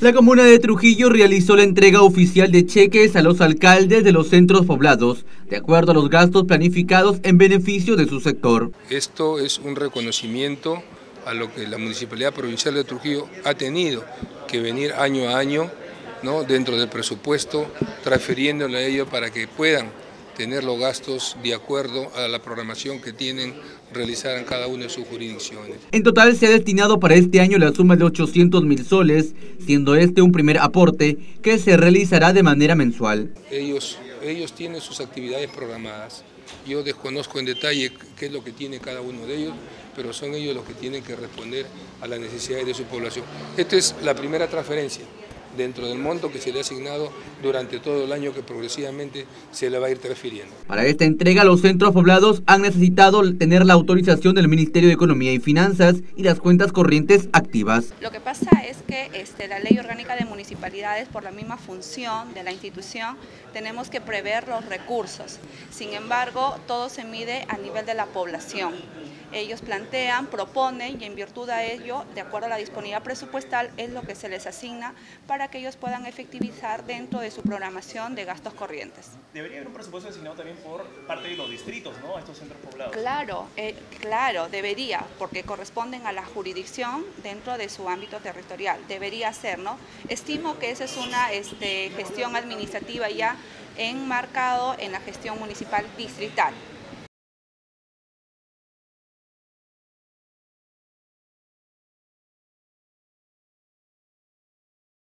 La comuna de Trujillo realizó la entrega oficial de cheques a los alcaldes de los centros poblados, de acuerdo a los gastos planificados en beneficio de su sector. Esto es un reconocimiento a lo que la Municipalidad Provincial de Trujillo ha tenido que venir año a año, ¿no?, dentro del presupuesto, transfiriéndole a ellos para que puedan tener los gastos de acuerdo a la programación que tienen realizada en cada una de sus jurisdicciones. En total se ha destinado para este año la suma de 800.000 soles, siendo este un primer aporte que se realizará de manera mensual. Ellos tienen sus actividades programadas. Yo desconozco en detalle qué es lo que tiene cada uno de ellos, pero son ellos los que tienen que responder a las necesidades de su población. Esta es la primera transferencia dentro del monto que se le ha asignado durante todo el año, que progresivamente se le va a ir transfiriendo. Para esta entrega, los centros poblados han necesitado tener la autorización del Ministerio de Economía y Finanzas y las cuentas corrientes activas. Lo que pasa es que la Ley Orgánica de Municipalidades, por la misma función de la institución, tenemos que prever los recursos. Sin embargo, todo se mide a nivel de la población. Ellos plantean, proponen y en virtud a ello, de acuerdo a la disponibilidad presupuestal, es lo que se les asigna para que ellos puedan efectivizar dentro de su programación de gastos corrientes. Debería haber un presupuesto asignado también por parte de los distritos, ¿no?, a estos centros poblados. Claro, debería, porque corresponden a la jurisdicción dentro de su ámbito territorial. Debería ser, ¿no? Estimo que esa es una gestión administrativa ya enmarcado en la gestión municipal distrital.